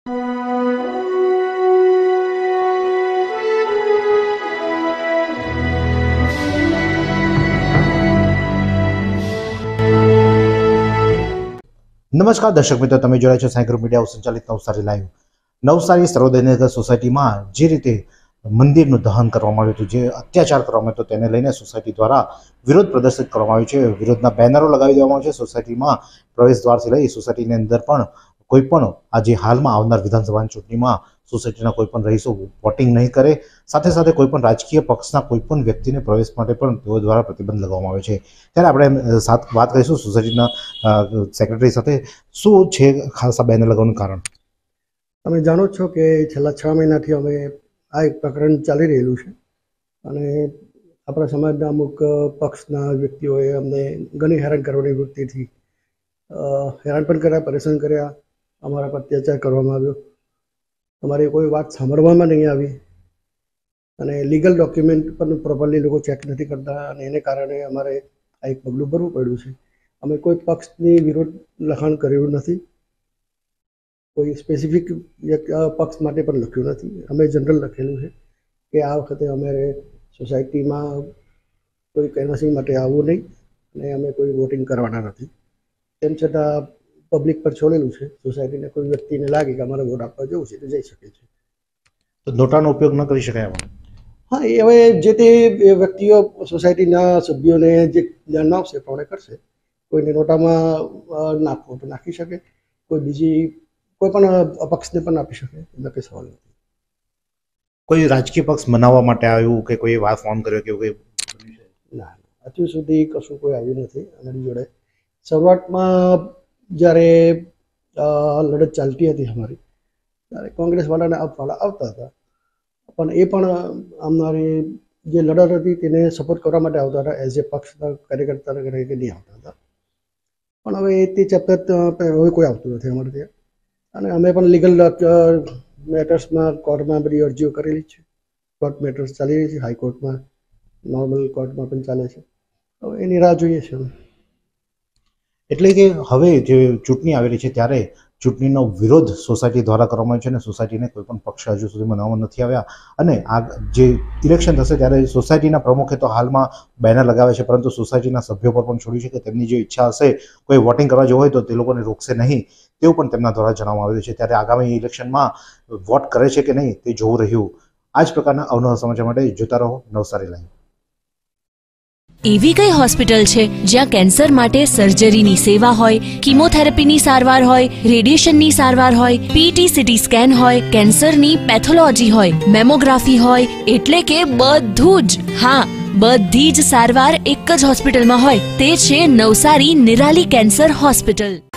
નમસ્કાર દર્શક મિત્રો, તમે જોડાયા છો સાંઈ ગ્રુપ મીડિયા સંચાલિત નવસારી લાઈવ. નવસારી સર્વોદયનગર સોસાયટીમાં જે રીતે મંદિરનું દહન કરવામાં આવ્યું હતું, જે અત્યાચાર કરવામાં આવ્યો હતો, તેને લઈને સોસાયટી દ્વારા વિરોધ પ્રદર્શિત કરવામાં આવ્યું છે. વિરોધના બેનરો લગાવી દેવામાં આવ્યા છે. સોસાયટીમાં પ્રવેશ દ્વારથી લઈ સોસાયટીની અંદર પણ કોઈ પણ આજે હાલમાં આવનાર વિધાનસભાની ચૂંટણીમાં સોસાયટીના કોઈ પણ રહીશો વોટિંગ નહીં કરે. સાથે સાથે કોઈ પણ રાજકીય પક્ષના કોઈ પણ વ્યક્તિને પ્રવેશ માટે પણ તેઓ દ્વારા પ્રતિબંધ લગાવવામાં આવે છે. ત્યારે આપણે વાત કરીશું સોસાયટીના સેક્રેટરી સાથે. શું છે ખાસ આ બેનર લગાવવાનું કારણ? તમે જાણો છો કે છેલ્લા 6 મહિનાથી અમે આ એક પ્રકરણ ચાલી રહેલું છે અને આપણા સમાજના અમુક પક્ષના વ્યક્તિઓએ અમને ઘણી હેરાન કરવાની વૃત્તિથી હેરાન પણ કર્યા, પરેશાન કર્યા. અમારા પર અત્યાચાર કરવામાં આવ્યો. અમારી કોઈ વાત સાંભળવામાં નહીં આવી અને લીગલ ડોક્યુમેન્ટ પણ પ્રોપરલી લોકો ચેક નથી કરતા અને એને કારણે અમારે આ એક પગલું ભરવું પડ્યું છે. અમે કોઈ પક્ષની વિરોધ લખાણ કર્યું નથી, કોઈ સ્પેસિફિક પક્ષ માટે પણ લખ્યું નથી. અમે જનરલ લખેલું છે કે આ વખતે અમારે સોસાયટીમાં કોઈ કેનવાસિંગ માટે આવવું નહીં અને અમે કોઈ વોટિંગ કરવાના નથી. તેમ છતાં પબ્લિક પર છોડેલું છે. સોસાયટીને કોઈ વ્યક્તિને લાગે કે અમારે વોટ આપવા જવું છે તો જઈ શકે છે. તો નોટાનો ઉપયોગ ન કરી શકાય? હા, એ હવે જે તે વ્યક્તિઓ સોસાયટીના સભ્યોને જે ધ્યાન આવશે એ પ્રમાણે કરશે. કોઈને નોટામાં નાખવો તો નાખી શકે, કોઈ બીજી કોઈ પણ પક્ષને પણ આપી શકે, એમાં કંઈ સવાલ નથી. કોઈ રાજકીય પક્ષ મનાવવા માટે આવ્યું કે કોઈ વાત ફોન કર્યો કે કોઈ? ના, હજુ સુધી કશું કોઈ આવ્યું નથી અમારી જોડે. શરૂઆતમાં જ્યારે લડત ચાલતી હતી અમારી, ત્યારે કોંગ્રેસવાળાને આપવાળા આવતા હતા, પણ એ પણ અમારી જે લડત હતી તેને સપોર્ટ કરવા માટે આવતા હતા. એઝ એ પક્ષના કાર્યકર્તા તરીકે નહીં આવતા હતા. પણ હવે તે ચેપ્ટર હવે કોઈ આવતું નથી અમારે ત્યાં અને અમે પણ લીગલ મેટર્સમાં કોર્ટમાં બધી અરજીઓ કરેલી છે. કોર્ટ મેટર્સ ચાલી રહી છે, હાઈકોર્ટમાં, નોર્મલ કોર્ટમાં પણ ચાલે છે. હવે એની રાહ જોઈએ છે. એટલે કે હવે જે ચૂંટણી આવેલી છે ત્યારે ચૂંટણીનો વિરોધ સોસાયટી દ્વારા કરવામાં આવ્યો છે અને સોસાયટીને કોઈ પણ પક્ષ હજુ સુધી મનાવવામાં નથી આવ્યા. અને આ જે ઇલેક્શન થશે ત્યારે સોસાયટીના પ્રમુખે તો હાલમાં બેનર લગાવે છે, પરંતુ સોસાયટીના સભ્યો પર પણ છોડ્યું છે કે તેમની જે ઈચ્છા હશે, કોઈ વોટિંગ કરવા જવું હોય તો તે લોકોને રોકશે નહીં, તેવું પણ તેમના દ્વારા જણાવવામાં આવ્યું છે. ત્યારે આગામી ઇલેક્શનમાં વોટ કરે છે કે નહીં તે જોવું રહ્યું. આ જ પ્રકારના અવનવા સમાચાર માટે જોતા રહો નવસારી લાઈવ. એવી કઈ હોસ્પિટલ છે જ્યાં કેન્સર માટે સર્જરીની સેવા હોય, કીમોથેરાપીની સારવાર હોય, રેડિયેશનની સારવાર હોય, પીટી સીટી સ્કેન હોય, કેન્સરની પેથોલોજી હોય, મેમોગ્રાફી હોય, એટલે કે બધું જ. હા, બધી જ સારવાર એક જ હોસ્પિટલમાં હોય. તે છે નવસારી નિરાલી કેન્સર હોસ્પિટલ.